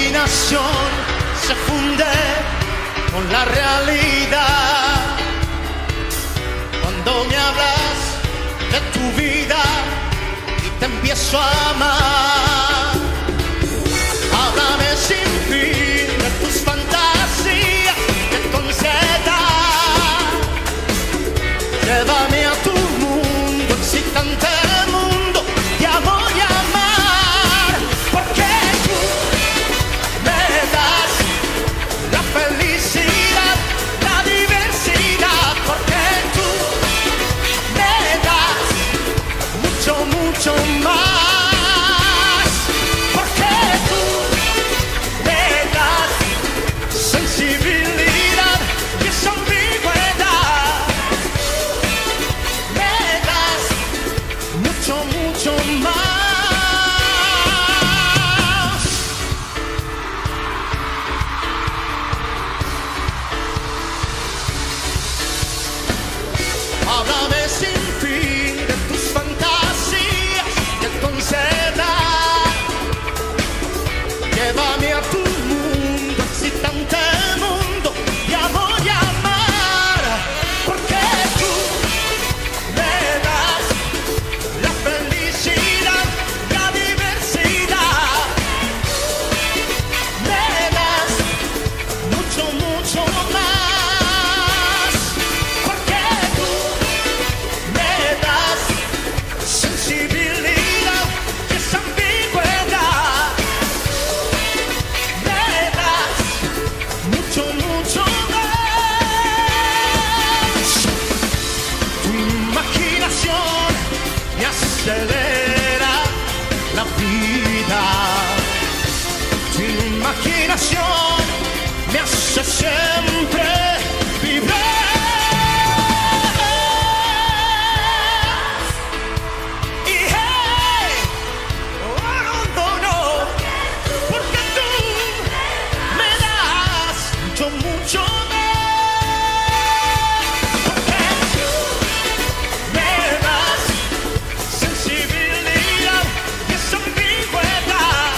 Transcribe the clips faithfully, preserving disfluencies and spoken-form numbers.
imaginación se funde con la realidad. Cuando me hablas de tu vida y te empiezo a amar, háblame sin fin de tus fantasías que concedas. Llévame a tu mundo, excitante mundo, te amo y amar, porque tú me das la felicidad, la diversidad, porque tú me das mucho, mucho más, porque tú me das sensibilidad y esa ambigüedad, me das mucho, mucho más. Háblame sin fin de tus fantasías que concedas. Llévame a tu mundo, excitante mundo, te amo y amar, porque tú me das la felicidad, la diversidad, me das mucho, mucho más, porque tú me das sensibilidad y esa ambigüedad, me das mucho, mucho más. Tu imaginación me acelera la vida. Tu imaginación me hace siempre vibrar. Y hey, oh, no, no, porque tú me das mucho, mucho más, porque tú me das sensibilidad y esa ambigüedad,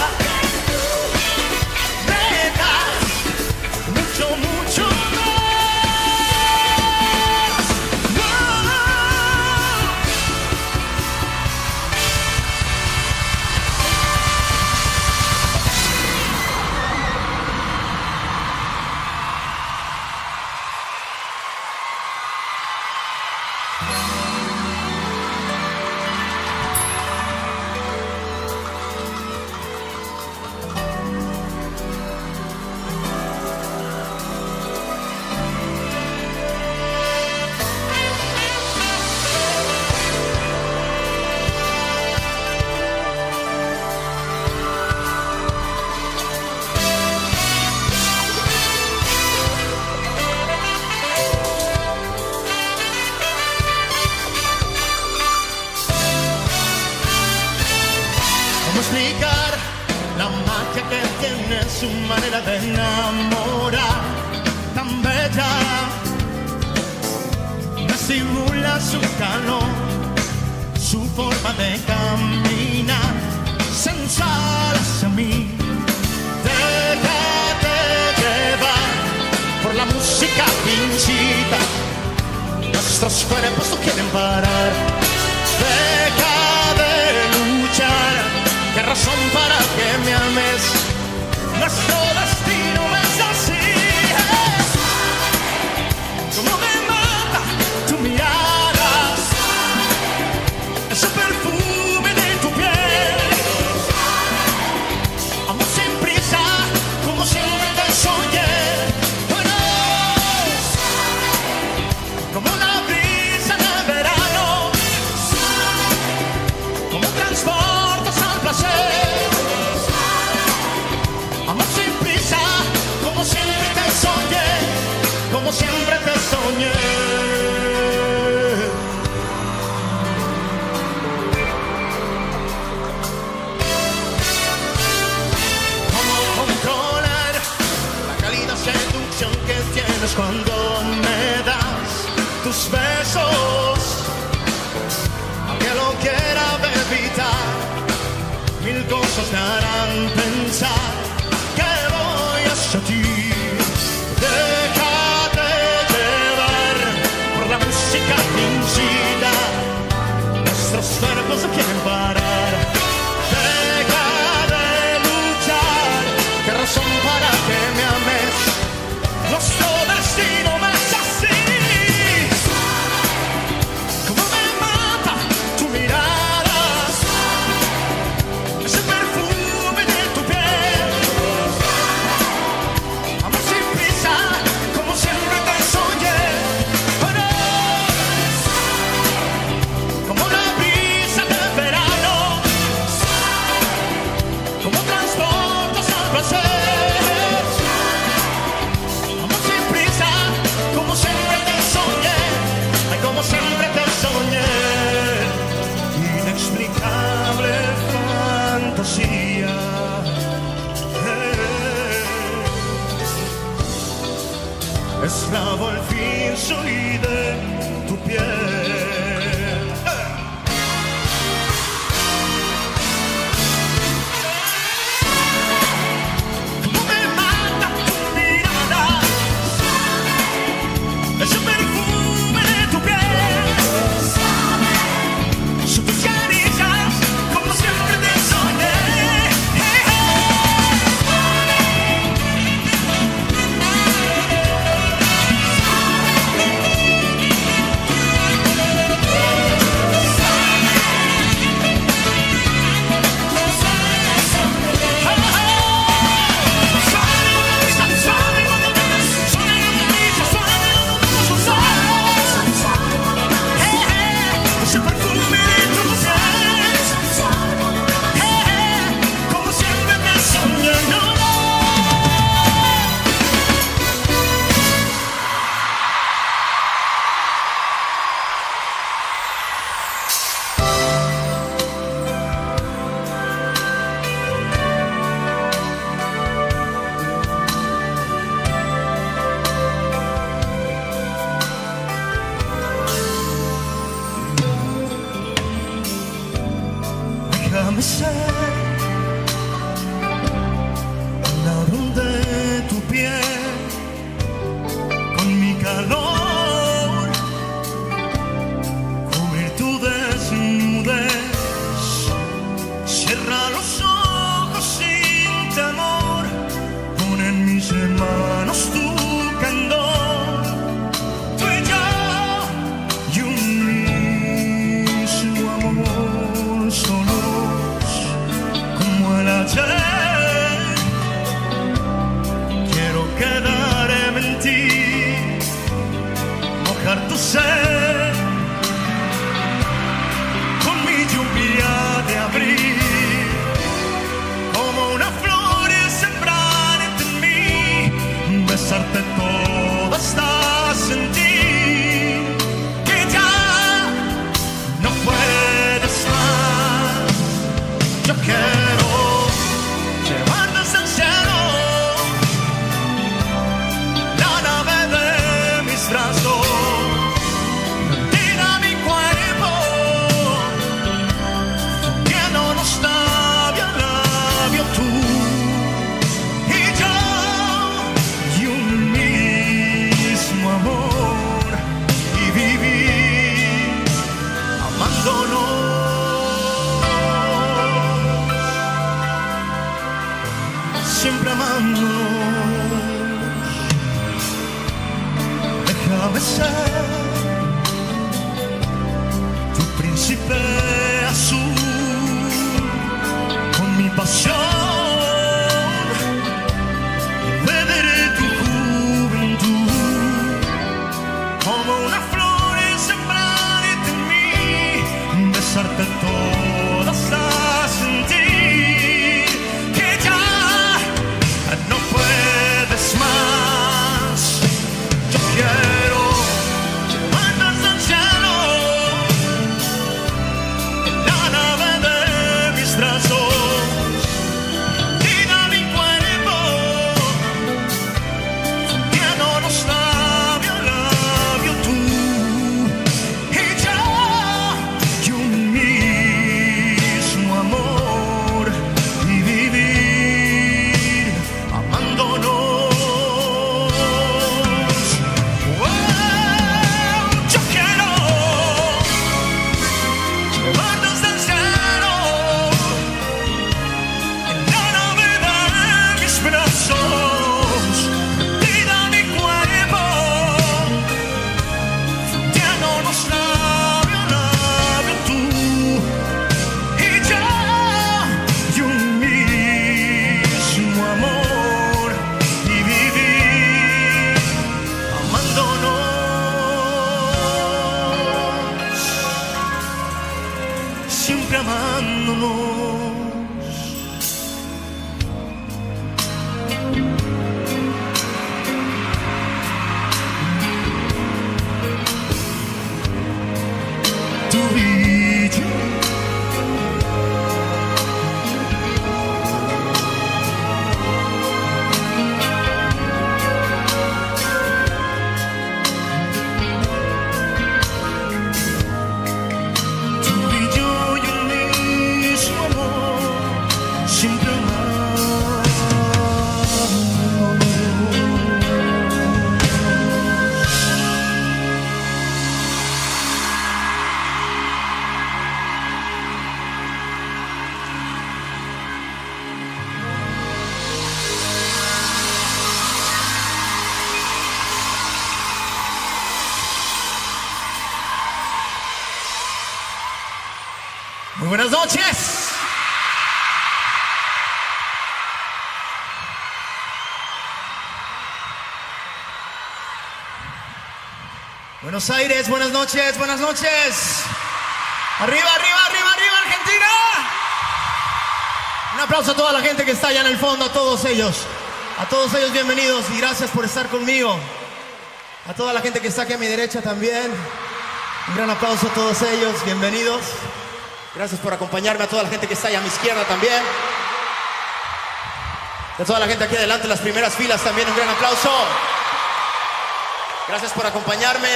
me das mucho, mucho más. ¿Cómo explicar la magia que tiene su manera de enamorar? Tan bella, me simula su calor, su forma de caminar, sensual hacia mí. Déjate llevar por la música que incita, nuestros cuerpos no quieren parar. Deja de luchar, qué razón para que me ames, nuestro destino es así. Como me mata tu mirada, ese perfume de tu piel, amo sin prisa, como siempre te soñé. Bueno, como la brisa en el verano, como transportas al placer. Amo sin prisa, como siempre te soñé, como siempre te soñé. ¿Cómo controlar la cálida seducción que tienes cuando me das tus besos? Aunque lo quiera evitar, mil cosas me harán pensar que hacia ti. Déjate llevar por la música que incita, nuestros cuerpos no quieren parar. Deja de luchar, qué razón para que me ames, nuestro destino no es así. Como me mata tu mirada, ese perfume de tu piel, amor sin prisa, como siempre te soñé. Pero como la brisa del verano, como transportas al placer, amor sin prisa, como siempre te soñé, ay, como siempre te soñé. Inexplicable fantasía, eh. Esclavo al fin soy de tu piel. Como me mata tu mirada, ese perfume de tu piel, son tus caricias, como siempre te soñé. Ese perfume de tu piel, como siempre te soñé. No, no. Déjame ser el ladrón de tu piel, con mi calor, cubrir tu desnudez. Cierra los ojos sin temor, pon en mis manos tu candor. Tú y yo y un mismo amor, solos como el ayer. Quiero quedarme en ti, mojar tu ser con mi lluvia de abril, como una flor y sembrar en mí, besarte todo hasta sentir que ya no puedes más. Yo quiero llevarnos al cielo, la nave de mis brazos, tira mi cuerpo, fundiéndonos labio a labio tú y yo, y un mismo amor, y vivir amándonos. Siempre amándonos. Déjame ser tu príncipe azul, con mi pasión, beberé tu juventud, como una flor y sembrar en mí, besarte todo hasta sentir que ya no puedes más. Yo quiero llevarnos al cielo, en la nave de mis brazos, Tú y yo. Muy buenas noches. Buenos Aires, buenas noches, buenas noches. Arriba, arriba, arriba, arriba, Argentina. Un aplauso a toda la gente que está allá en el fondo, a todos ellos. A todos ellos bienvenidos y gracias por estar conmigo. A toda la gente que está aquí a mi derecha también. Un gran aplauso a todos ellos, bienvenidos. Gracias por acompañarme, a toda la gente que está allá a mi izquierda también. A toda la gente aquí adelante, en las primeras filas también, un gran aplauso. Gracias por acompañarme.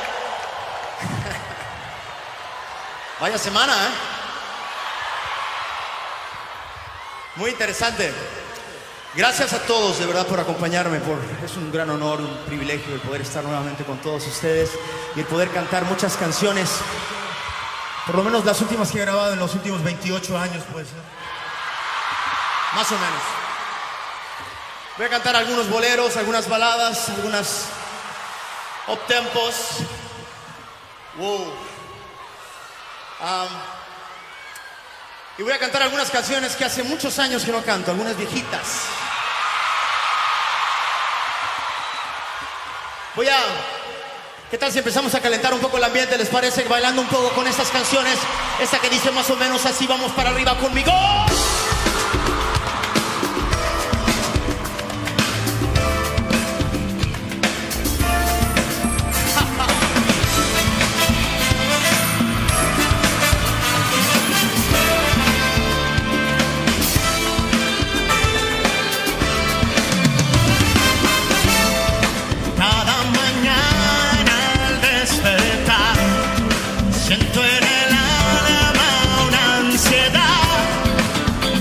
Vaya semana, ¿eh? Muy interesante. Gracias a todos, de verdad, por acompañarme. Por... Es un gran honor, un privilegio el poder estar nuevamente con todos ustedes y el poder cantar muchas canciones. Por lo menos las últimas que he grabado en los últimos veintiocho años, puede ser. Más o menos. Voy a cantar algunos boleros, algunas baladas, algunas uptempos. Wow. Um, y voy a cantar algunas canciones que hace muchos años que no canto, algunas viejitas. Voy a... ¿Qué tal si empezamos a calentar un poco el ambiente? ¿Les parece? Bailando un poco con estas canciones. Esta que dice más o menos así, vamos para arriba conmigo. Siento en el alma una ansiedad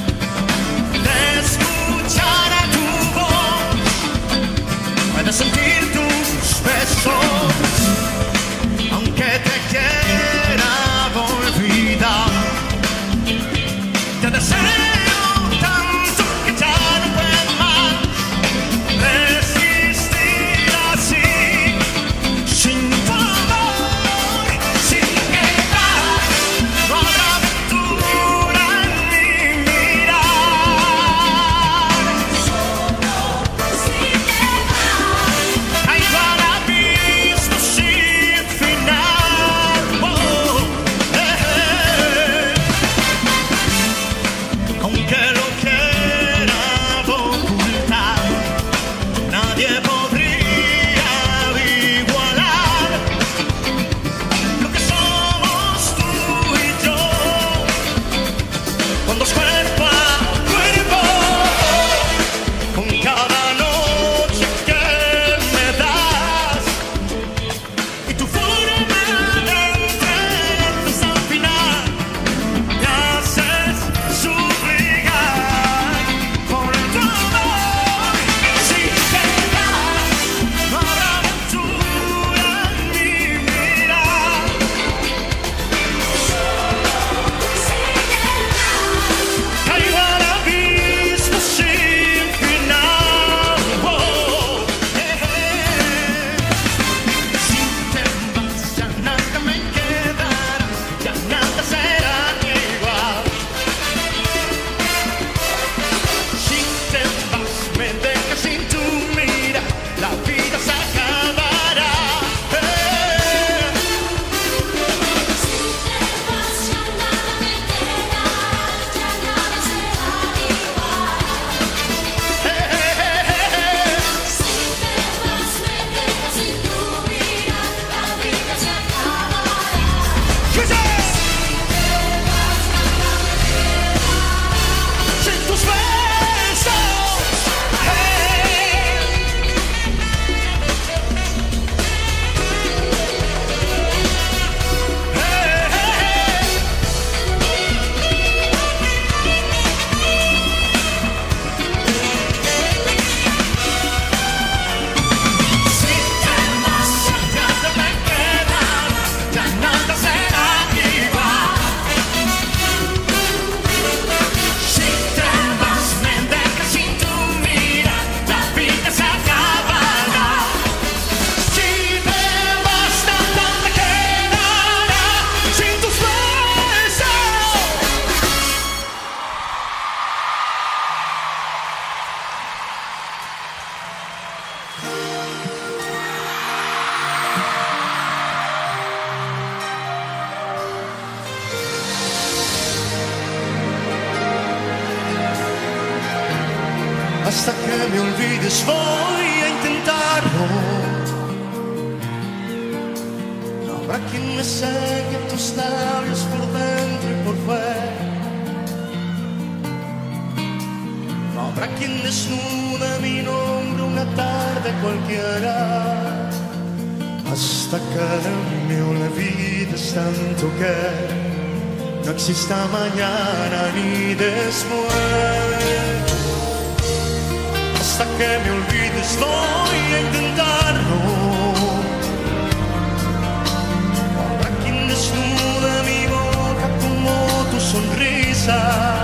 me olvides voy a intentarlo. No habrá quien me seque tus labios por dentro y por fuera. No habrá quien desnude mi nombre una tarde cualquiera. Hasta que me olvides tanto que no exista mañana ni después. Hasta que me olvides voy a intentarlo. No habrá quien desnude mi boca como tu sonrisa.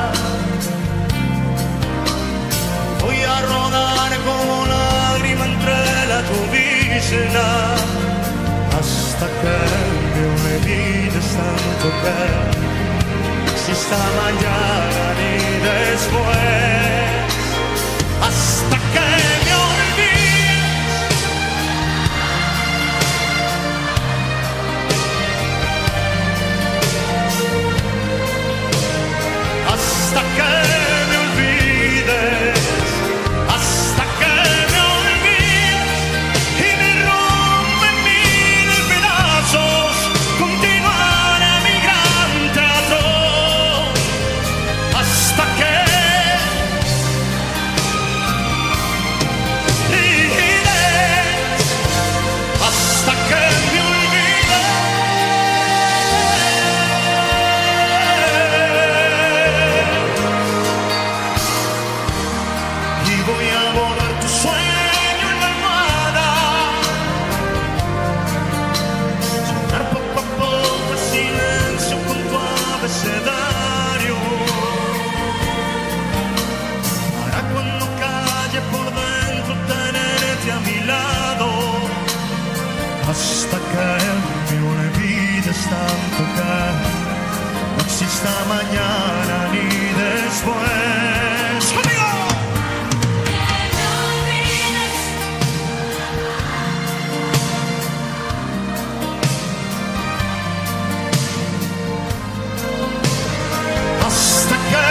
Voy a rodar como lágrima entre la llovizna. Hasta que me olvides tanto que no exista mañana ni después. Hasta que me olvides. Hasta que me olvides. Hasta que me olvides y me rompa en mil pedazos. Continuar a mi gran teatro. Hasta que hasta que me olvides tanto que no exista mañana ni después. ¡Amigo! Hasta que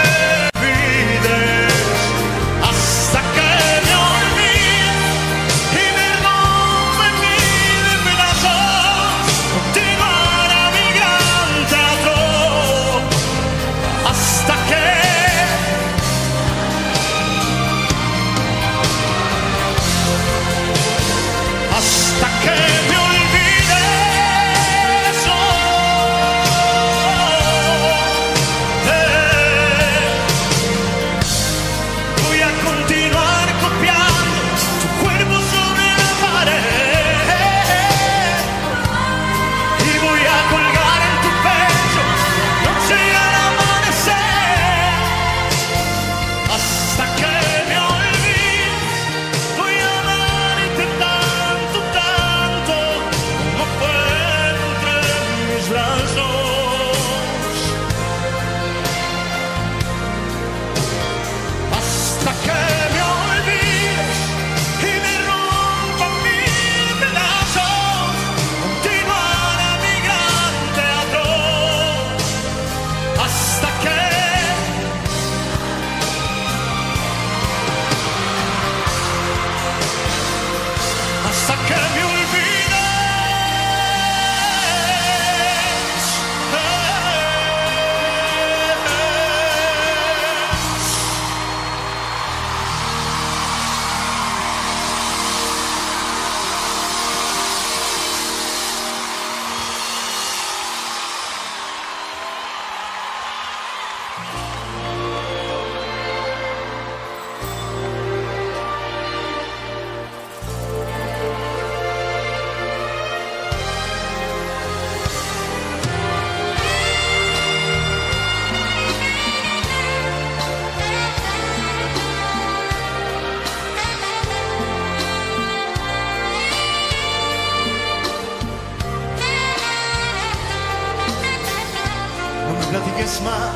platiques más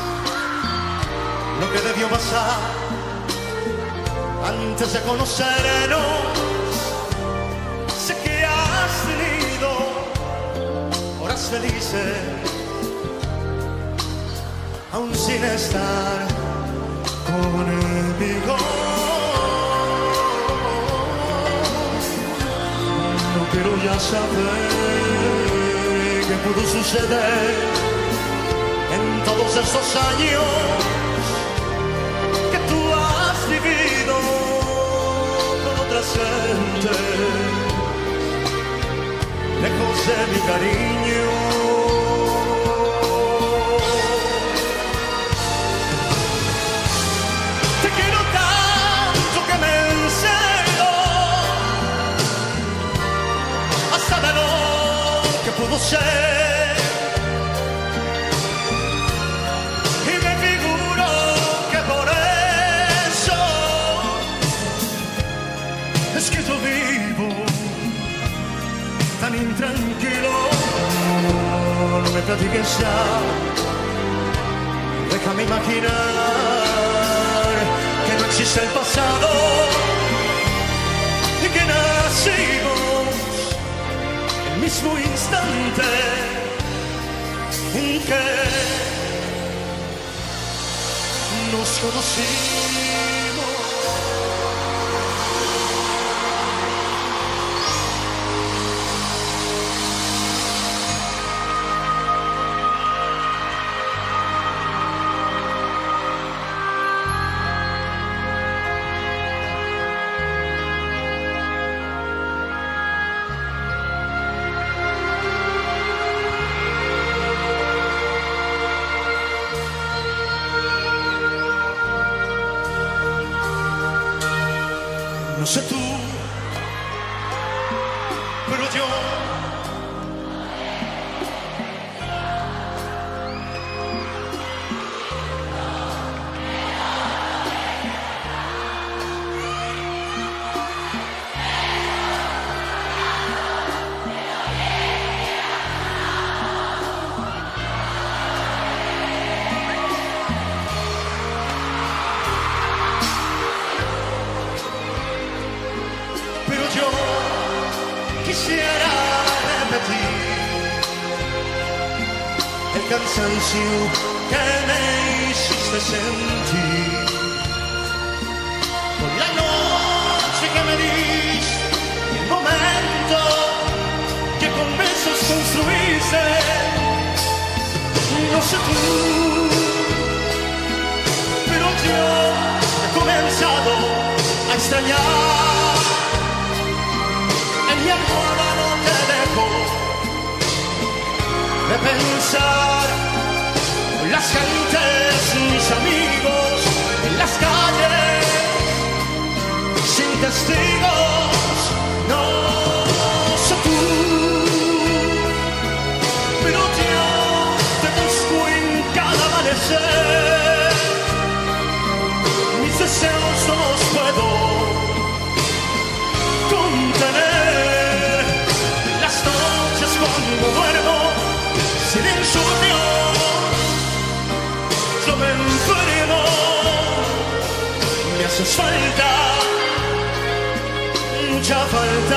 lo que debió pasar antes de conocernos. Sé que has tenido horas felices aún sin estar conmigo. Quiero ya saber qué pudo suceder en todos estos años que tú has vivido con otra gente, lejos de mi cariño. Te quiero tanto que me enseño hasta de lo que pudo ser, y me figuro que por eso es que yo vivo tan intranquilo. No me platiques ya, déjame imaginar que no existe el pasado y que nacimos el mismo instante en que nos conocimos. No sé tú, pero yo quisiera repetir el cansancio que me hiciste sentir con la noche que me diste, el momento que con besos construiste. No sé tú, pero yo he comenzado a extrañar. Mi almohada no te dejo de pensar en las gentes, mis amigos, en las calles, sin testigos. No sé tú, pero yo te busco en cada amanecer. Mis deseos no los puedo contener. Cuando duermo sin insomnio, yo me enfermo. Me haces falta, mucha falta.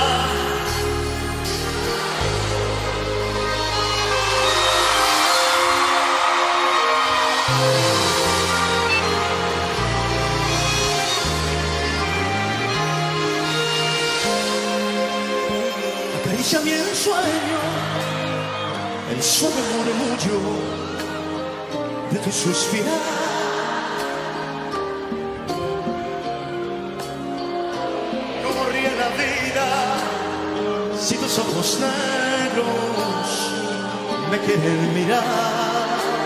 Acaríciame el sueño, el suave murmullo de tu suspirar. ¿Cómo ríe la vida si tus ojos negros me quieren mirar?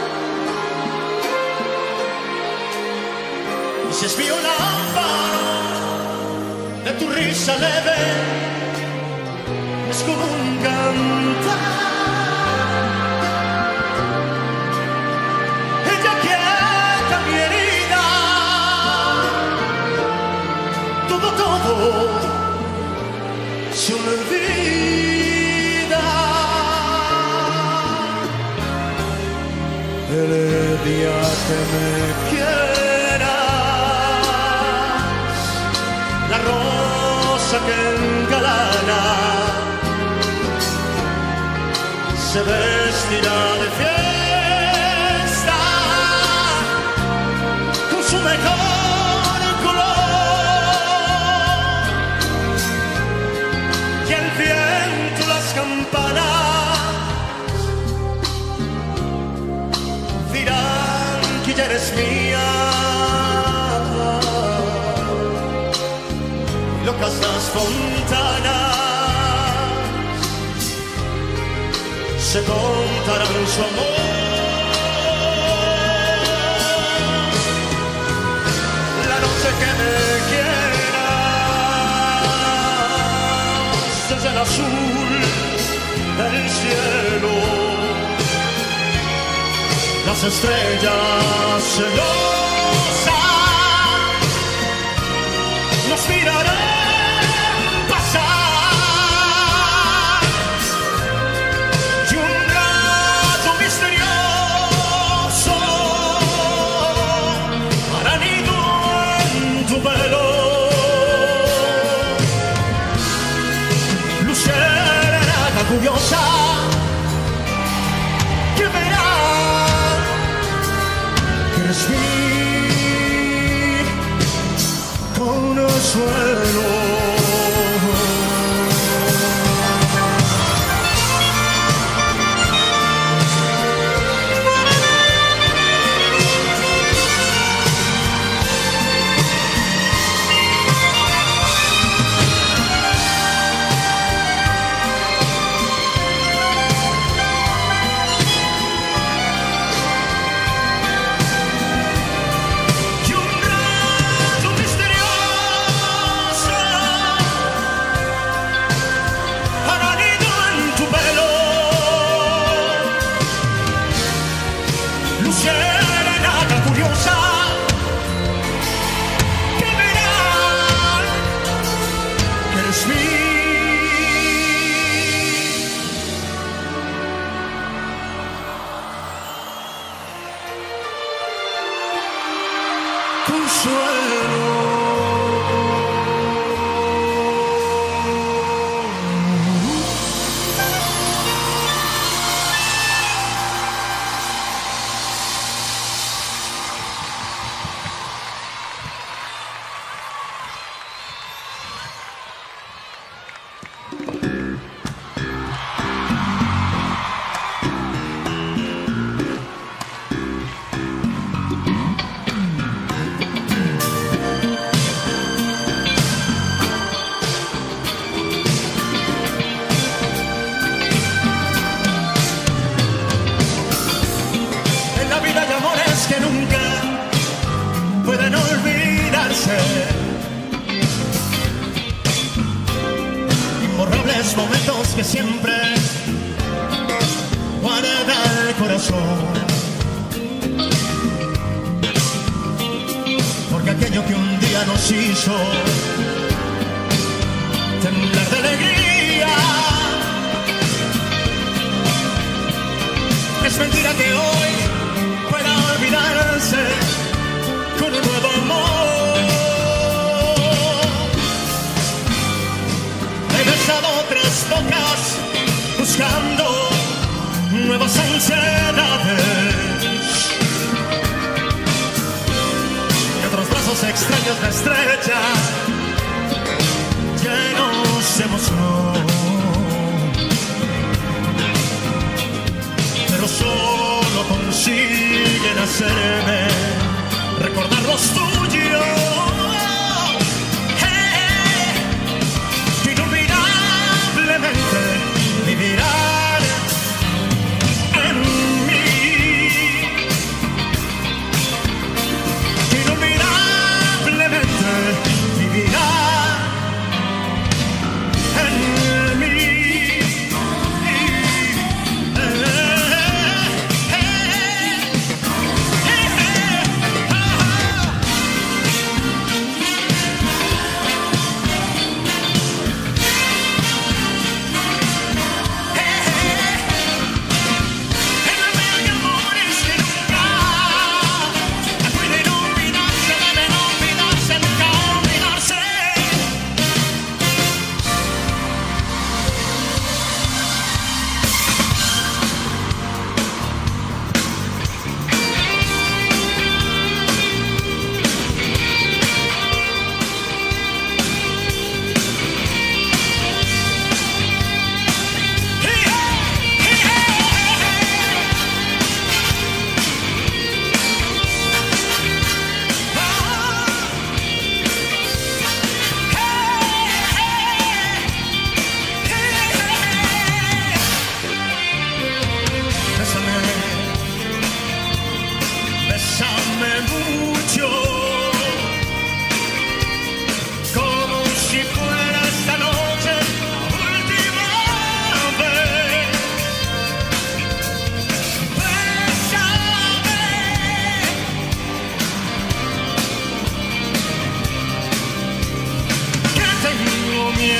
Y si es mío el amparo de tu risa leve, es como un cantar. Ella quieta mi herida, todo, todo se olvida. El día que me quieras, la rosa que engalana se vestirá de fiesta con su mejor color, y el fiel eres mía. Y locas las fontanas se contarán su amor. La noche que me quieras desde el azul del cielo, las estrellas celosas nos mirarán pasar, y un rato misterioso hará nido en tu pelo. Luciérnaga curiosa que verá respir con el suelo. Momentos que siempre guarda el corazón, porque aquello que un día nos hizo temblar de alegría es mentira que hoy pueda olvidarse con un nuevo amor. He besado otras bocas buscando nuevas ansiedades, y otros brazos extraños me estrechan llenos de emoción, pero solo consiguen hacerme recordar los tuyos. Vivirán en mí, inolvidablemente vivirán en mí. Eh, eh, eh, eh.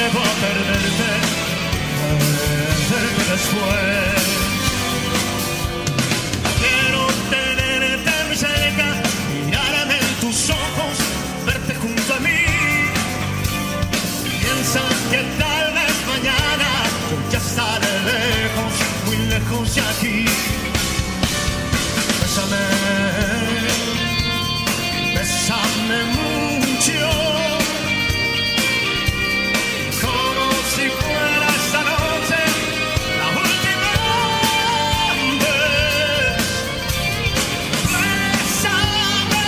miedo a perderte, a perderte después. Quiero tenerte muy cerca, mirarme en tus ojos, verte junto a mí. Piensa que tal vez mañana yo ya estaré lejos, muy lejos de aquí. Bésame, bésame mucho, como si fuera esta noche la última vez. Bésame,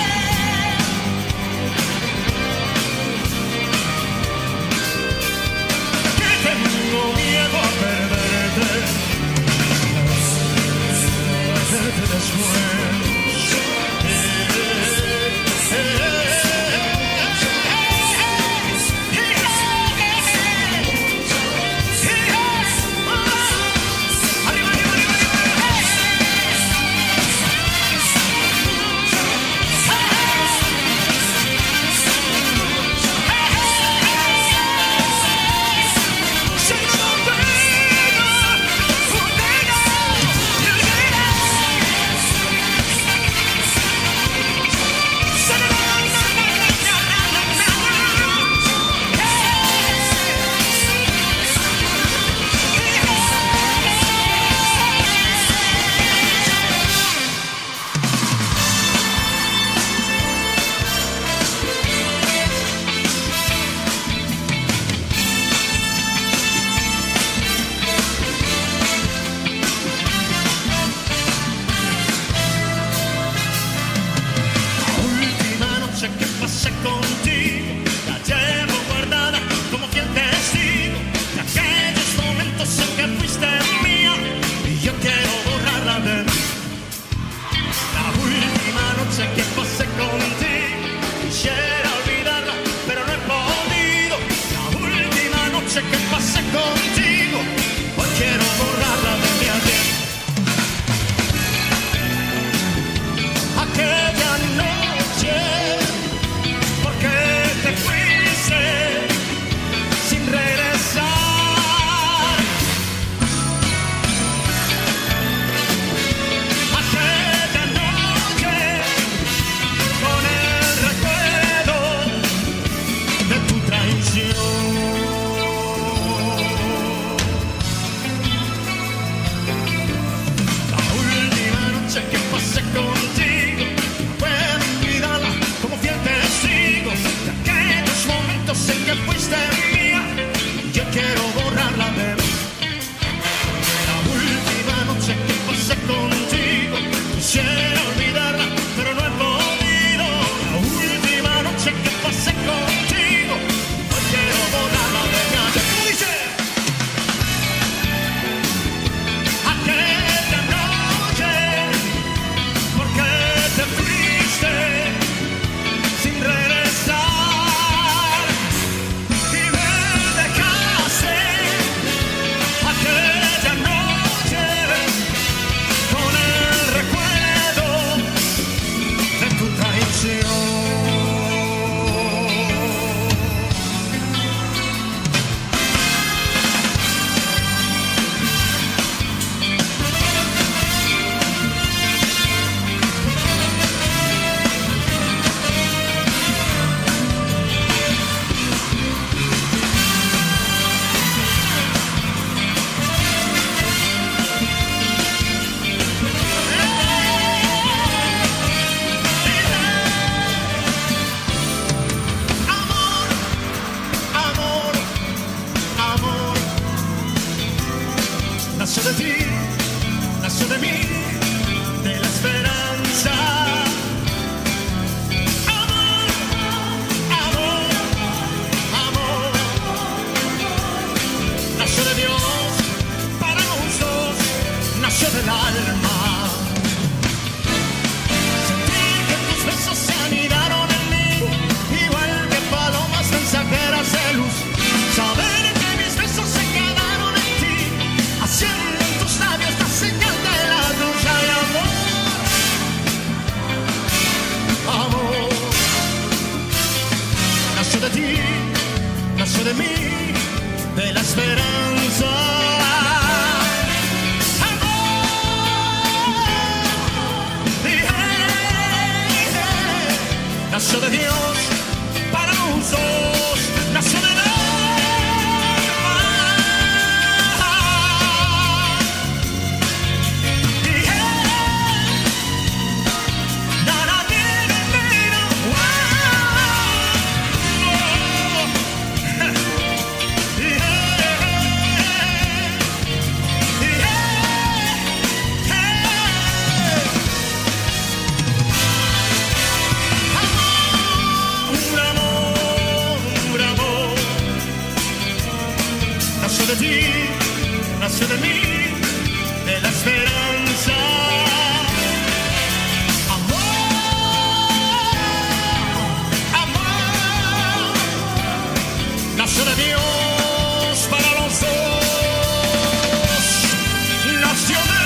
que tengo miedo a perderte, a perderte después. de ti, nació de mí, de la esperanza. Nació de Dios para los dos, nació del alma. De ti, nació de mí, de la esperanza. Amor, amor, nació de Dios para los dos, nació de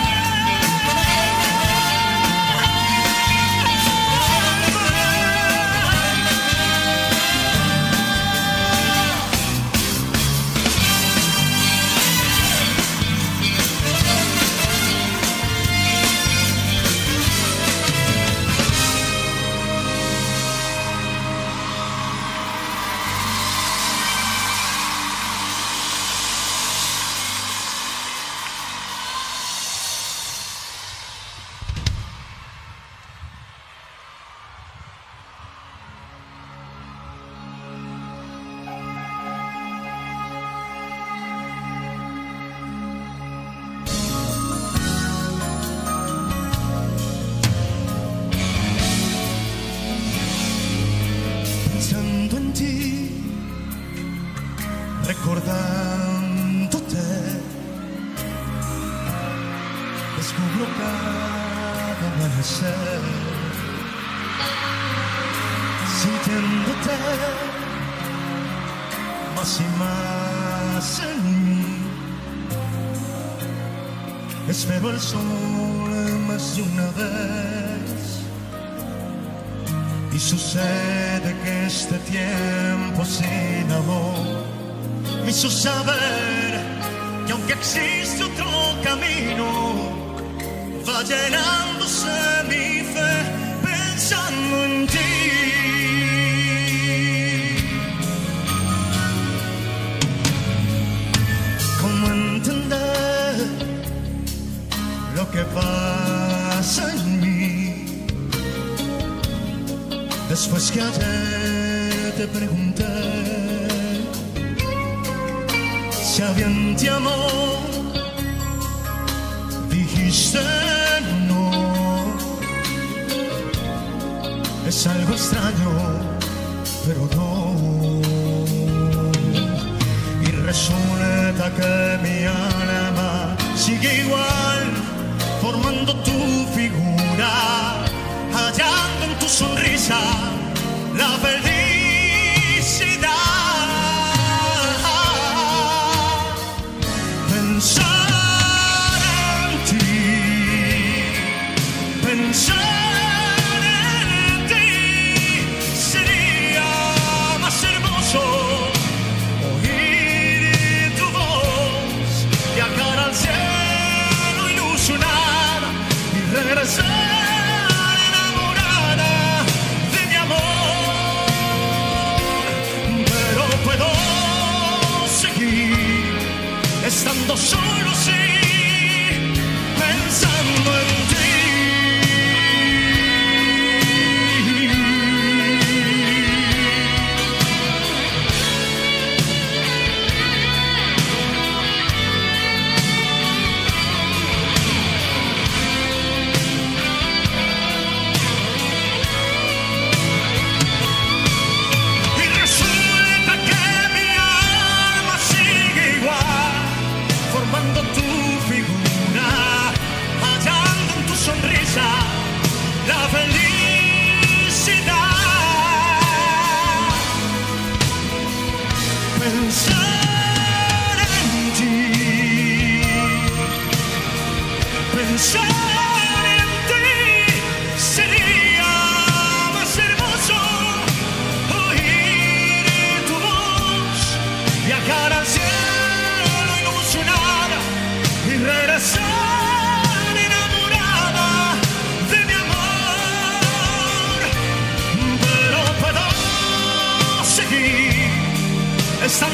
recordándote, descubro cada amanecer, sintiéndote más y más en mí. Espero el sol más de una vez y sucede que este tiempo sin amor me hizo saber que aunque existe otro camino, va llenándose mi fe pensando en ti. ¿Cómo entender lo que pasa en mí? Después que ayer te pregunté si alguien te amó, dijiste no. Es algo extraño, pero no. Y resulta que mi alma sigue igual, formando tu figura, hallando en tu sonrisa la felicidad. Pensar en ti, pensar en ti sería más hermoso. Oír tu voz, viajar al cielo, ilusionar y regresar enamorada de mi amor.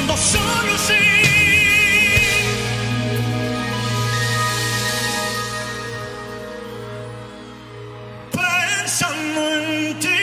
mundo solo así. Pensando en ti.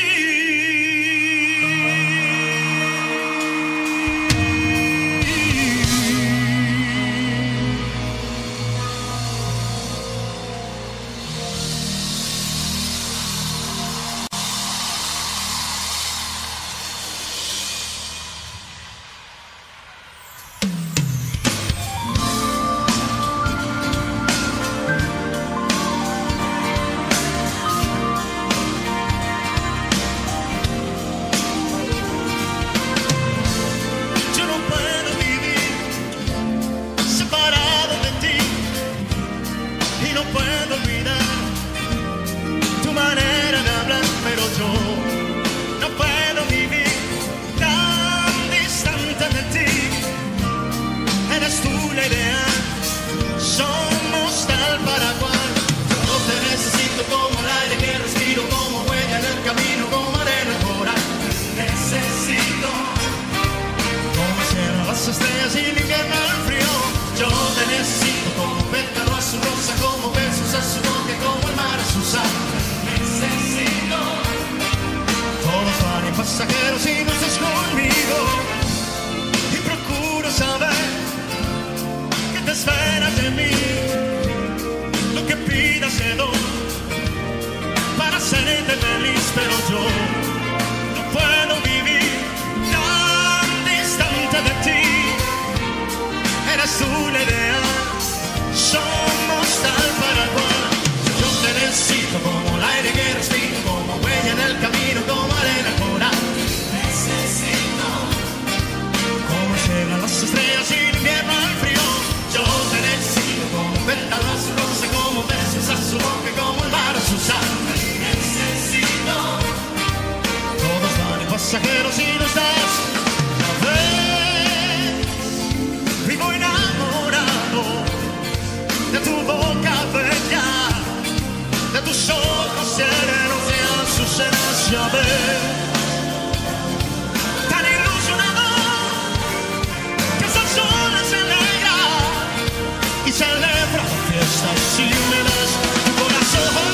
Pasajeros y no estés conmigo, y procuro saber que te esperas de mí. Lo que pidas te doy para hacerte feliz, pero yo no puedo vivir tan distante de ti. Eres tú la idea, somos tal para cual. Yo te necesito como el aire que respiro, como huella en el camino, como arena coral. Llegan las estrellas y el invierno al frío. Yo te necesito como pétalo a su rosa, como besos a su boca, como el mar a su sal. Necesito. Todos van en pasajeros y no estás. A ver, vivo enamorado de tu boca bella, de tus ojos serenos de azucenas. Ya ves. Celebra la fiesta si me das tu corazón.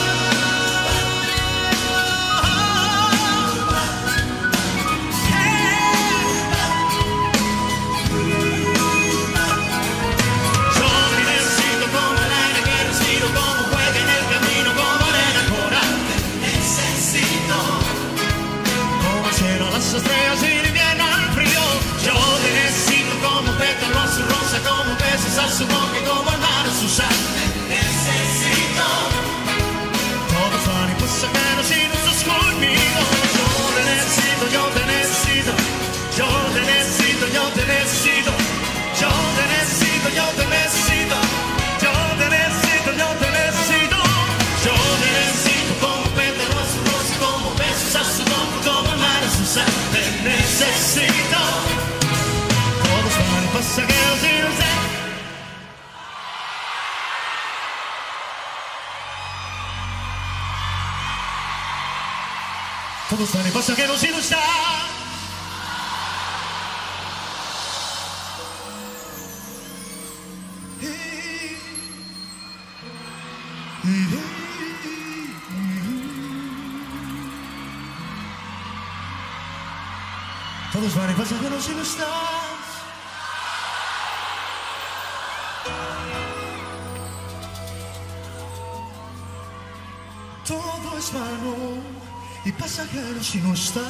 Yo me necesito como el aire que respiro, como juega en el camino, como arena coral. Necesito como cielo las estrellas y el invierno al frío. Yo te necesito como pétalo a su rosa, como besos a su boca, como el mar a su sal. Necesito. Todos van y pasajeros y no estás conmigo. Yo te necesito, yo te necesito. Yo te necesito, yo te necesito. Yo te necesito, yo te necesito. Yo te necesito, yo te necesito. Yo te necesito como pétalo a su rosa, como besos a su boca, como el mar a su sal. Te necesito. Todos van y pasajeros y no estás. Todos van en pasajeros y no está. Todos van en pasajeros y no estás. Todo es vano y pasajero si no estás.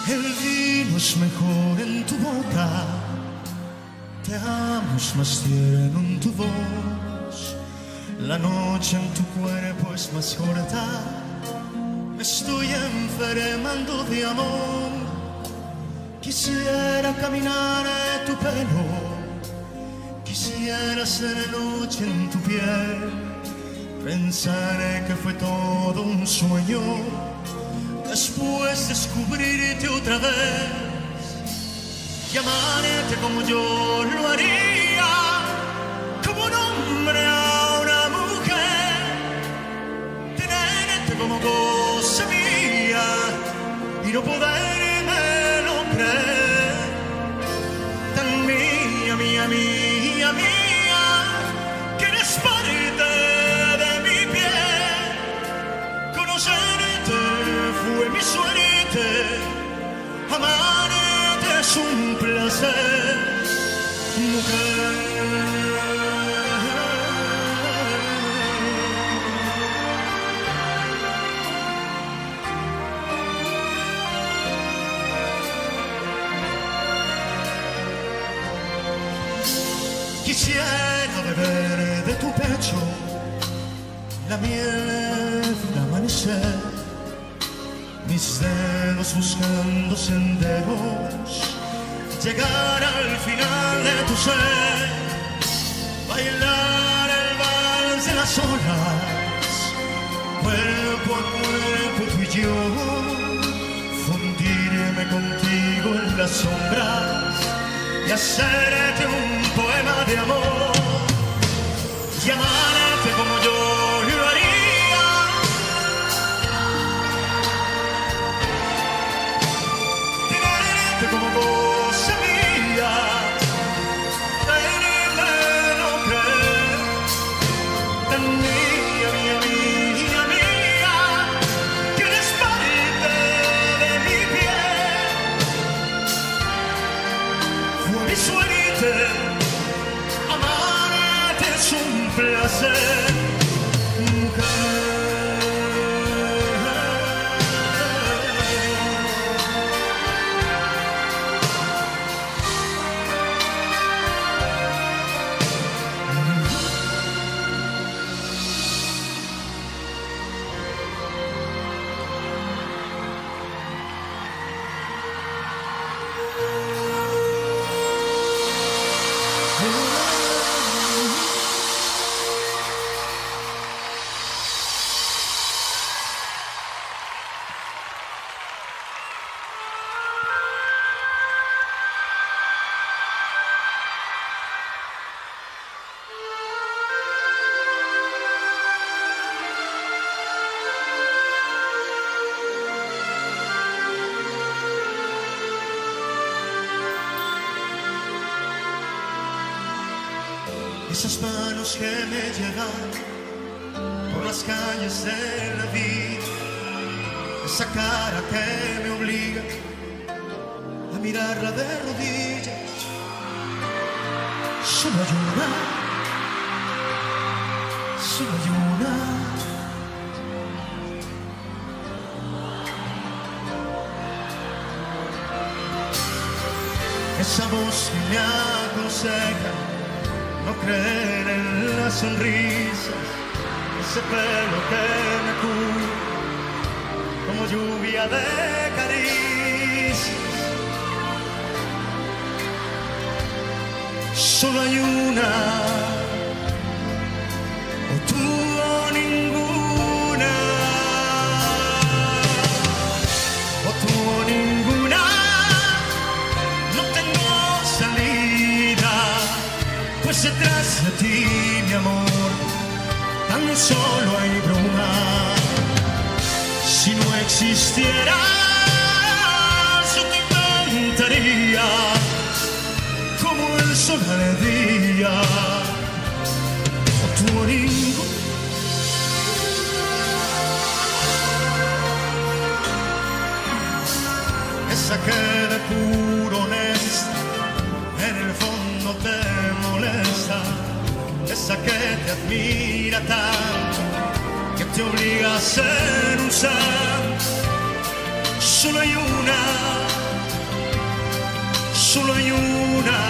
El vino es mejor en tu boca, te amo es más tierno en tu voz. La noche en tu cuerpo es más corta, me estoy enfermando de amor. Quisiera caminar en tu pelo, quisiera ser noche en tu piel, pensar que fue todo un sueño, después descubrirte otra vez y amarte como yo lo haría, como un hombre a una mujer, tenerte como cosa mía y no podérmelo creer, tan mía, mía, mía, mía, que eres parte de mi piel, conocerte fue mi suerte, amarte es un placer, mujer. Quisiera beber de tu pecho la miel del amanecer, mis dedos buscando senderos, llegar al final de tu ser, bailar el vals de las olas, cuerpo a cuerpo tú y yo, fundirme contigo en las sombras y hacerte un poema de amor y amarte como yo lo haría, tenerte como cosa mía, tenérmelo creer, tan mía, mía, mía, mía, que eres parte de mi piel, fue mi suerte, amarte es un placer, mujer. Esas manos que me llevan por las calles de la vida, esa cara que me obliga a mirarla de rodillas, solo hay una, solo hay una. Esa voz que me aconseja no creer en las sonrisas, ese pelo que me cubre como lluvia de caricias. Solo hay una, o tú o ninguna, o tú o ninguna. No tengo salida, pues detrás de ti, mi amor, tan solo hay bruma. Si no existieras, yo te inventaría como el sol al día. O tú o ningún. Esa que de puro honesta en el fondo te molesta, esa que te admira tanto que te obliga a ser un santo. Solo hay una, solo hay una.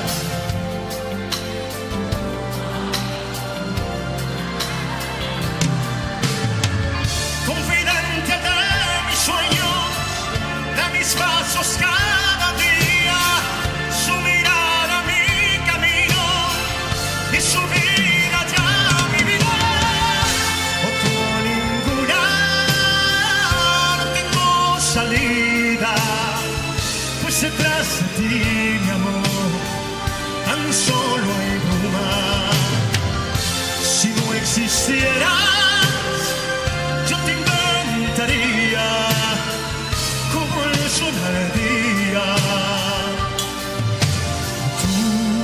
Confidente de mis sueños, de mis pasos cada día, su mirada mi camino y su vida ya mi vida. Otro ninguna, no tengo salida, pues detrás de ti, mi amor, tan solo hay bruma. Si no existieras, yo te inventaría como el sol al día. Tú,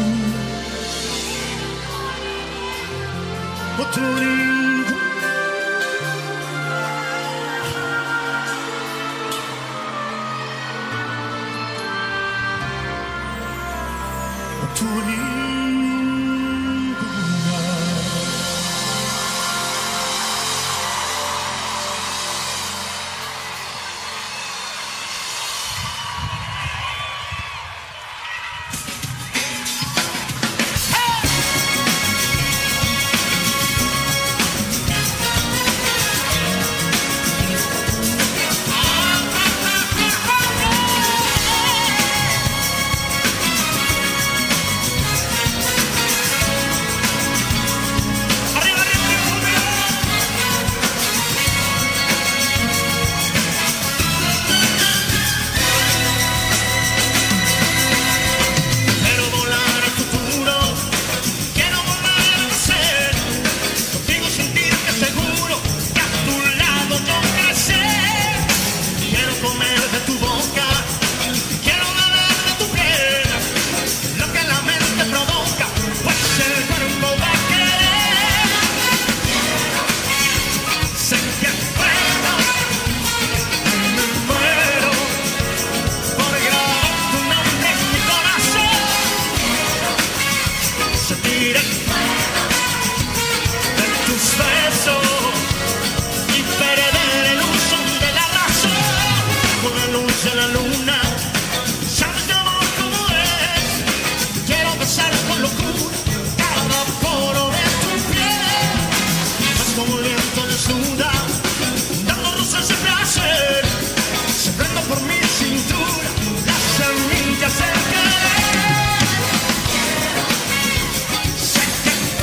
otro lindo, otro lindo. Sé que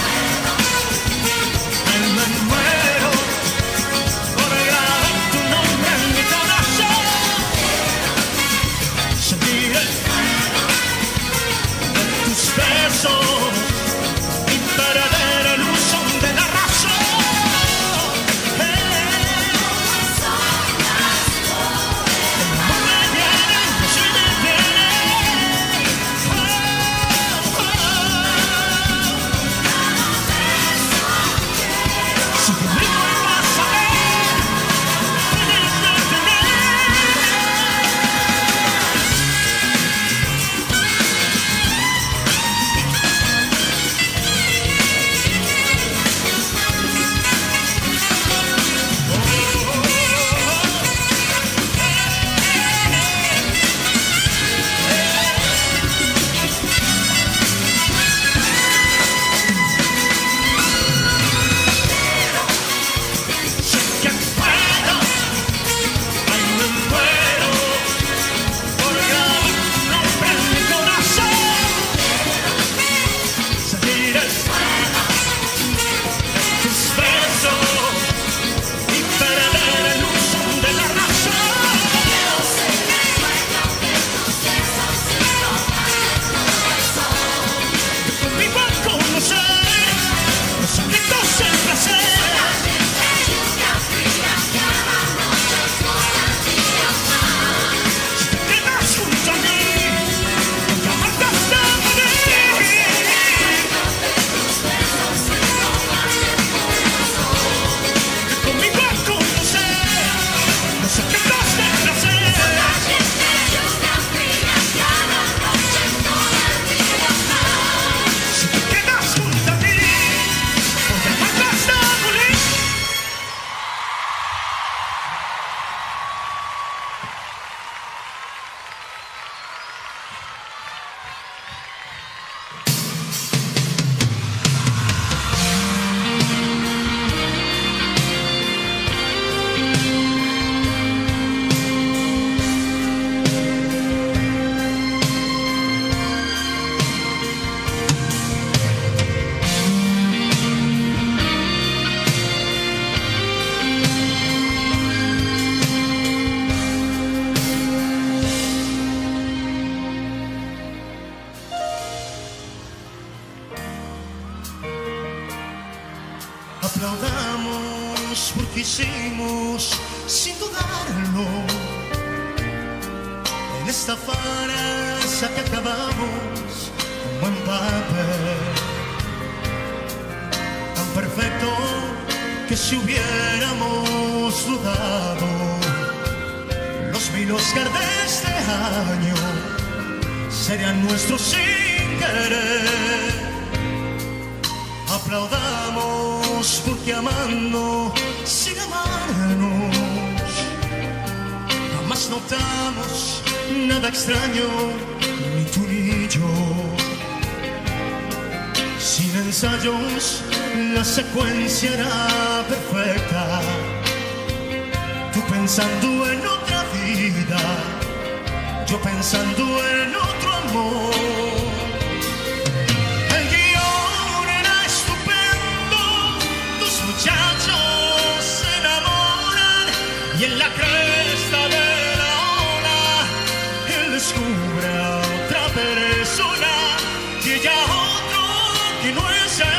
Aplaudamos porque hicimos sin dudarlo en esta farsa que acabamos como en papel, tan perfecto que si hubiéramos dudado los mil Oscar de este año serían nuestros sin querer. Aplaudamos porque amando sin amarnos jamás notamos nada extraño, ni tú ni yo. Sin ensayos la secuencia era perfecta, tú pensando en otra vida, yo pensando en otro amor. El guión era estupendo, dos muchachos se enamoran y en la cresta de la ola él descubre a otra persona y ella a otro que no es él.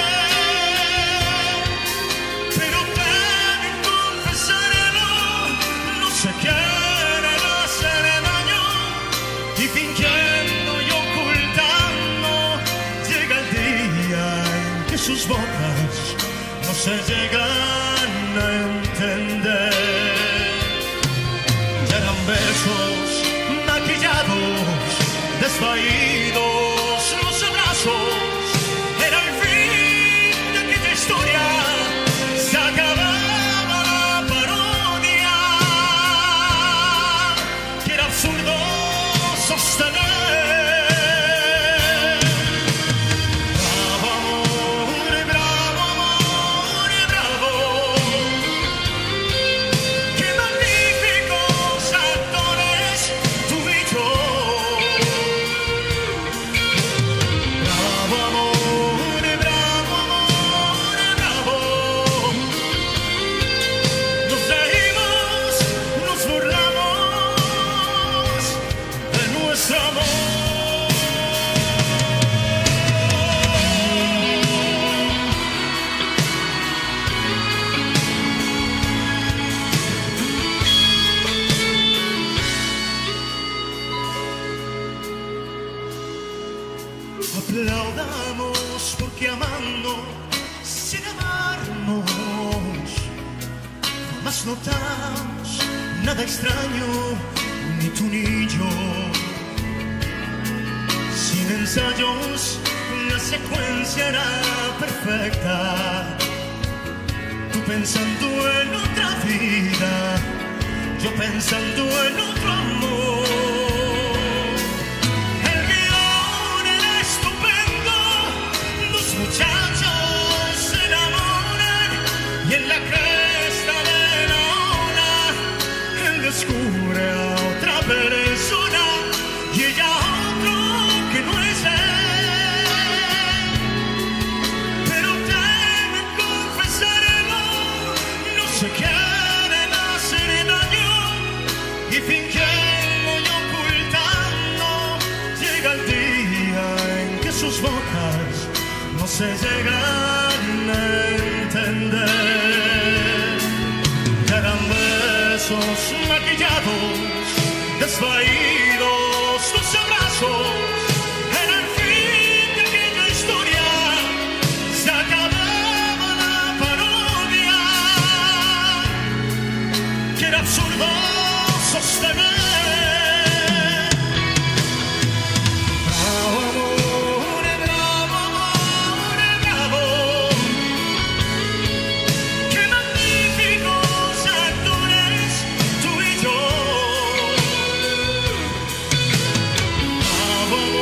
Pero deben confesarlo, no se quieren hacer daño y fingiendo y ocultando llega el día en que sus bocas no se llegan a entender. Ya eran besos maquillados, desvaídos los abrazos. Era el fin de aquella historia, se acababa la parodia, que era absurdo sostener. Bravo amor, bravo amor, bravo, qué magníficos actores tú y yo. Bravo amor, bravo amor, bravo, nos reímos, nos burlamos de nuestro amor. Aplaudamos porque amando sin amarnos jamás notamos nada extraño, ni tú ni yo. Sin ensayos la secuencia era perfecta, tú pensando en otra vida, yo pensando en otro amor. El guión era estupendo, dos muchachos se enamoran y en la cresta de la ola él descubre a otra persona y ella a otro que no es él. Pero deben confesarlo, no se quieren hacer daño y fingiendo y ocultando llega el día en que sus bocas no se llegan a entender. Ya eran besos maquillados, desvaídos tus abrazos. Era el fin de aquella historia, se acababa la parodia, que era absurdo sostener. Bravo amor, bravo amor, bravo, qué magníficos actores tú y yo. Bravo amor,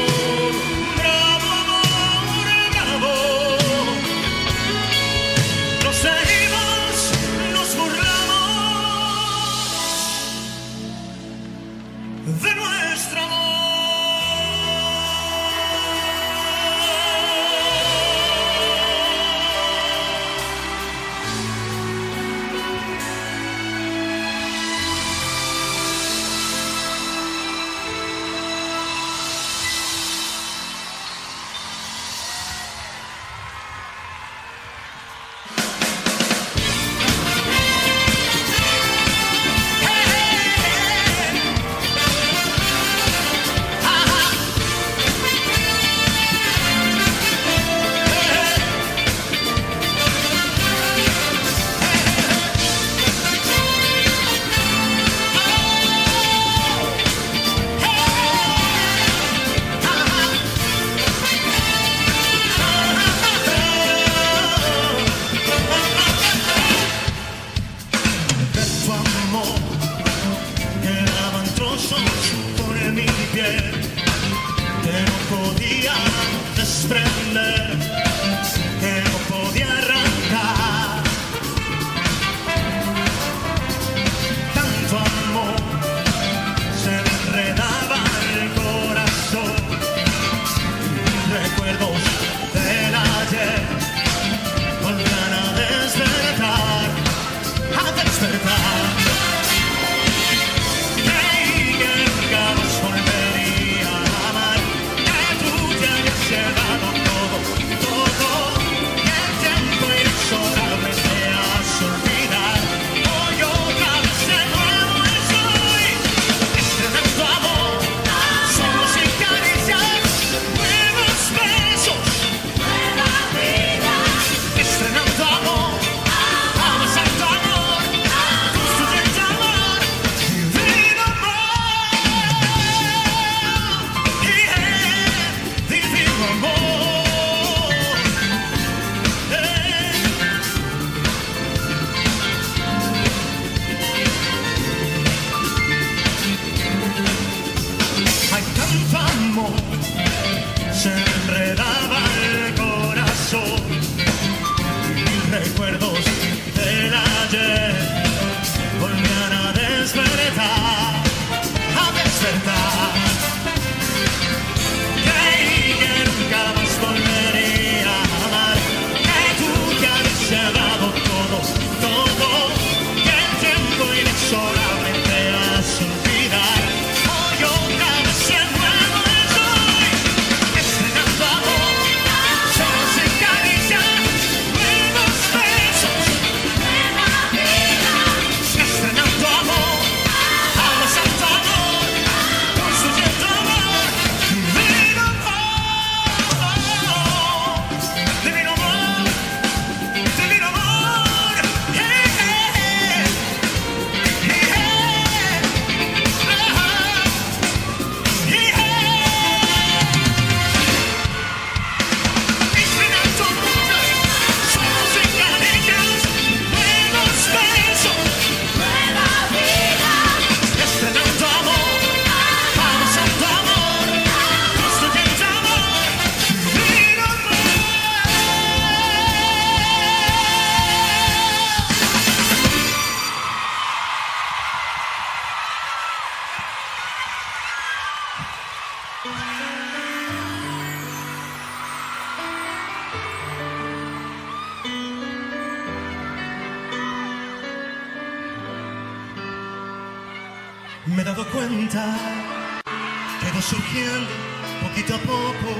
Me he dado cuenta que va surgiendo poquito a poco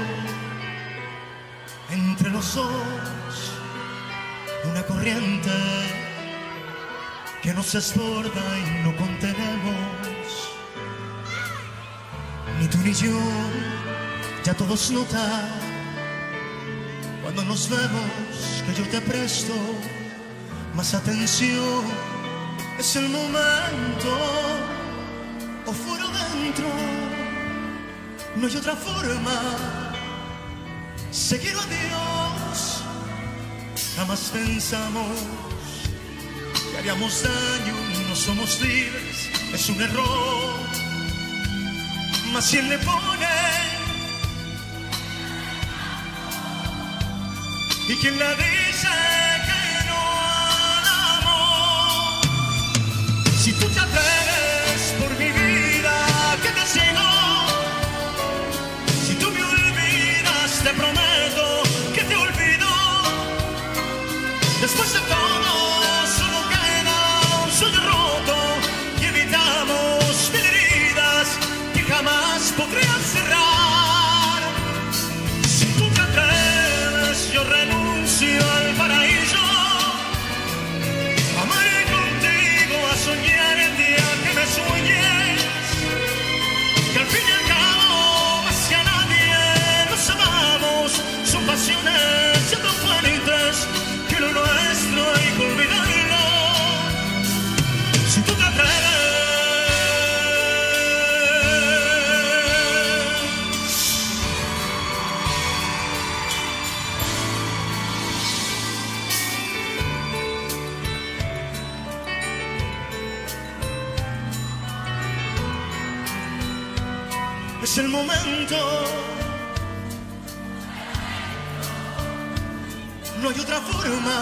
entre los dos una corriente que nos desborda y no contenemos. Ni tú ni yo, ya todos notan cuando nos vemos que yo te presto más atención. Es el momento, o fuera o dentro, no hay otra forma. Seguir a Dios, jamás pensamos que haríamos daño y no somos libres. Es un error, mas si él le pone y quien le dice que no al amor. Si tú te atreves por mi vida que te sigo, si tú me olvidas te prometo que te olvido. Después de todo solo queda un sueño roto y evitamos mil heridas que jamás podrías cerrar. Si tú te atreves yo renuncio al paraíso, amaré contigo a soñar el día que me sueñes, que al fin y al cabo más que a nadie nos amamos. Son pasiones ya tan fuertes que lo nuestro hay que olvidarlo. Si tú te atreves, es el momento, no hay otra forma.